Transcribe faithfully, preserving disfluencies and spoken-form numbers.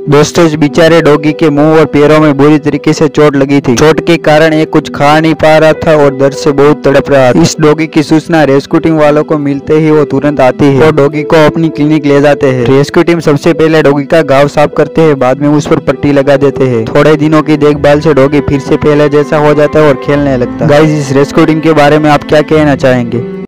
दोस्तों, इस बेचारे डॉगी के मुंह और पैरों में बुरी तरीके से चोट लगी थी। चोट के कारण ये कुछ खा नहीं पा रहा था और दर्द से बहुत तड़प रहा था। इस डॉगी की सूचना रेस्क्यू टीम वालों को मिलते ही वो तुरंत आती है और डॉगी को अपनी क्लिनिक ले जाते हैं। रेस्क्यू टीम सबसे पहले डॉगी का घाव साफ करते हैं, बाद में उस पर पट्टी लगा देते हैं। थोड़े दिनों की देखभाल से डॉगी फिर से पहले जैसा हो जाता है और खेलने लगता है। गाइस, इस रेस्क्यू टीम के बारे में आप क्या कहना चाहेंगे?